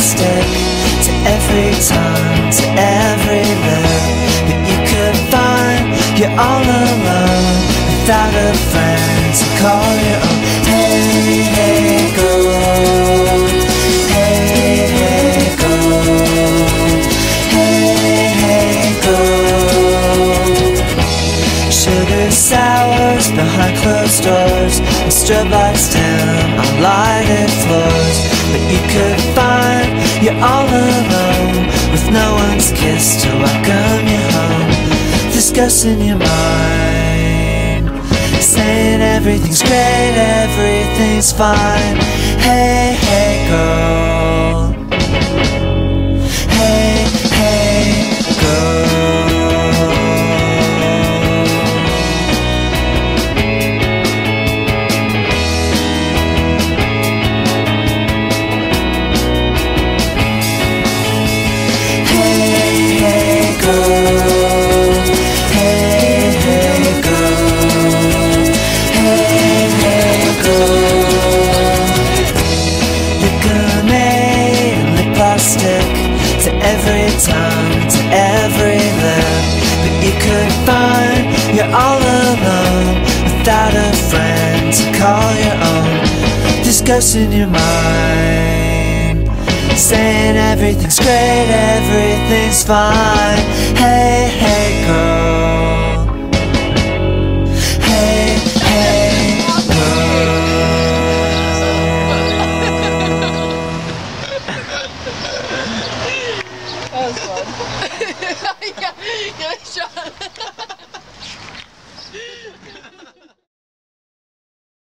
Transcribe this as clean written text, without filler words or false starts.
plastic, to every tongue, to every lip that you could find. You're all alone, without a friend to call your own. Hey, hey, girl. Hey, hey, girl. Hey, hey, girl. Sugar sours behind closed doors, and strobe lights dim on lighted floors. But you could find you're all alone, with no one's kiss to welcome you home. This ghost in your mind, saying everything's great, everything's fine. Hey, hey, girl. Hey, hey, girl. To every tongue, to every lip that you could find. You're all alone, without a friend to call your own. This ghost in your mind, saying everything's great, everything's fine. Hey, hey.